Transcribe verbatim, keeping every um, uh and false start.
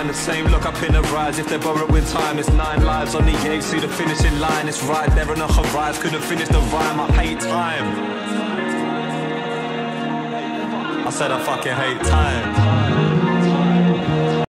time. The same look up in the rise, if they're borrowing time. It's nine lives on the edge, see the finishing line. It's right there on the horizon, couldn't finish the rhyme. I hate time. I said I fucking hate time.